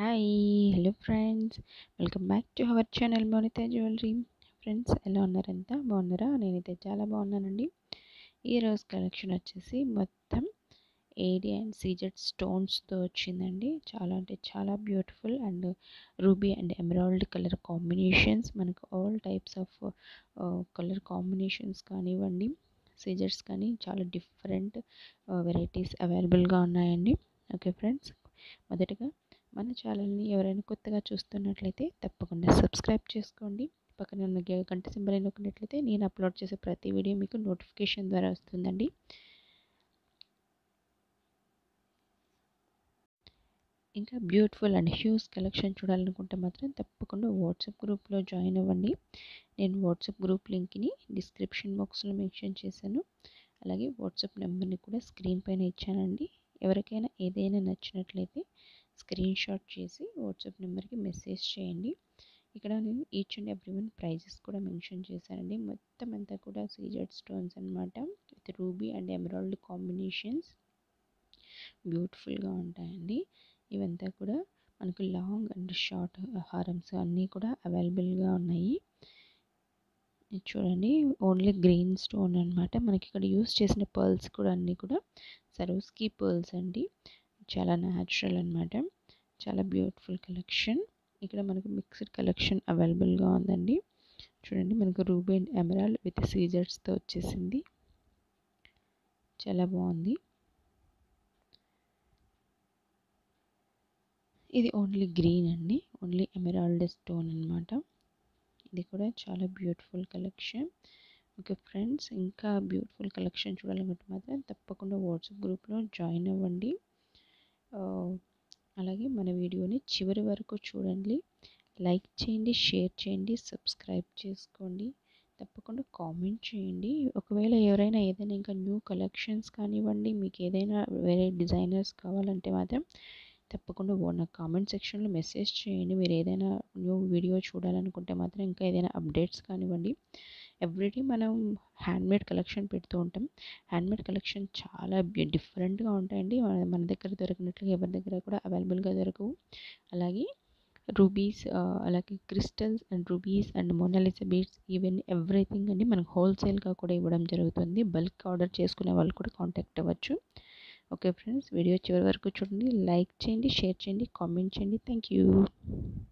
Hi hello friends, welcome back to our channel Monitha jewellery. Friends, ఎలా ఉన్నారంతా? బాగున్నారా? నేనైతే చాలా బాగున్నానండి. ఈరోజు కలెక్షన్ వచ్చేసి మొత్తం ఏడి అండ్ సీజెడ్ స్టోన్స్తో వచ్చిందండి. చాలా అంటే చాలా beautiful and ruby and emerald colour combinations. మనకు all types of colour combinations కానివ్వండి, సీజెడ్స్ కానీ చాలా డిఫరెంట్ వెరైటీస్ అవైలబుల్గా ఉన్నాయండి. ఓకే ఫ్రెండ్స్, మొదటగా మన ఛానల్ని ఎవరైనా కొత్తగా చూస్తున్నట్లయితే తప్పకుండా సబ్స్క్రైబ్ చేసుకోండి. పక్కన ఉన్న గంట సింబల్ నొక్కినట్లయితే నేను అప్లోడ్ చేసే ప్రతి వీడియో మీకు నోటిఫికేషన్ ద్వారా వస్తుందండి. ఇంకా బ్యూటిఫుల్ అండ్ హ్యూజ్ కలెక్షన్ చూడాలనుకుంటే మాత్రం తప్పకుండా వాట్సాప్ గ్రూప్లో జాయిన్ అవ్వండి. నేను వాట్సాప్ గ్రూప్ లింక్ని డిస్క్రిప్షన్ బాక్స్లో మెన్షన్ చేశాను. అలాగే వాట్సాప్ నెంబర్ని కూడా స్క్రీన్ పైన ఇచ్చానండి. ఎవరికైనా ఏదైనా నచ్చినట్లయితే స్క్రీన్ షాట్ చేసి వాట్సాప్ నెంబర్కి మెసేజ్ చేయండి. ఇక్కడ నేను each and every one prices కూడా మెన్షన్ చేశానండి. మొత్తం అంతా కూడా సీజెడ్ స్టోన్స్ అనమాట, with ruby and emerald combinations బ్యూటిఫుల్గా ఉంటాయండి. ఇవంతా కూడా మనకు లాంగ్ అండ్ షార్ట్ హారమ్స్ అన్నీ కూడా అవైలబుల్గా ఉన్నాయి. చూడండి, ఓన్లీ గ్రీన్ స్టోన్ అనమాట. మనకి ఇక్కడ యూస్ చేసిన పర్ల్స్ కూడా అన్నీ కూడా సరోస్కి పర్ల్స్ అండి. చాలా న్యాచురల్ అనమాట. చాలా బ్యూటిఫుల్ కలెక్షన్. ఇక్కడ మనకు మిక్స్డ్ కలెక్షన్ అవైలబుల్గా ఉందండి. చూడండి, మనకు రూబీ అండ్ ఎమరాల్డ్ విత్ సీజర్స్తో వచ్చేసింది. చాలా బాగుంది. ఇది ఓన్లీ గ్రీన్ అండి, ఓన్లీ ఎమరాల్డ్ స్టోన్ అనమాట. ఇది కూడా చాలా బ్యూటిఫుల్ కలెక్షన్. ఓకే ఫ్రెండ్స్, ఇంకా బ్యూటిఫుల్ కలెక్షన్ చూడాలనుకుంటే మాత్రం తప్పకుండా వాట్సాప్ గ్రూప్లో జాయిన్ అవ్వండి. అలాగే మన వీడియోని చివరి వరకు చూడండి. లైక్ చేయండి, షేర్ చేయండి, సబ్స్క్రైబ్ చేసుకోండి. తప్పకుండా కామెంట్ చేయండి. ఒకవేళ ఎవరైనా ఏదైనా ఇంకా న్యూ కలెక్షన్స్ కానివ్వండి, మీకు ఏదైనా వేరే డిజైనర్స్ కావాలంటే మాత్రం తప్పకుండా నాకు కామెంట్ సెక్షన్లో మెసేజ్ చేయండి. మీరు ఏదైనా న్యూ వీడియో చూడాలనుకుంటే మాత్రం, ఇంకా ఏదైనా అప్డేట్స్ కానివ్వండి. ఎవ్రీడే మనం హ్యాండ్మేడ్ కలెక్షన్ పెడుతూ ఉంటాం. హ్యాండ్మేడ్ కలెక్షన్ చాలా డిఫరెంట్గా ఉంటాయండి. మన దగ్గర దొరికినట్లుగా ఎవరి దగ్గర కూడా అవైలబుల్గా దొరకవు. అలాగే రూబీస్, అలాగే crystals and rubies and Mona Lisa beads, even everything అండి మనకు హోల్సేల్గా కూడా ఇవ్వడం జరుగుతుంది. బల్క్ ఆర్డర్ చేసుకునే వాళ్ళు కూడా కాంటాక్ట్ అవ్వచ్చు. ఓకే ఫ్రెండ్స్, వీడియో చివరి వరకు చూడండి. లైక్ చేయండి, షేర్ చేయండి, కామెంట్ చేయండి. Thank you.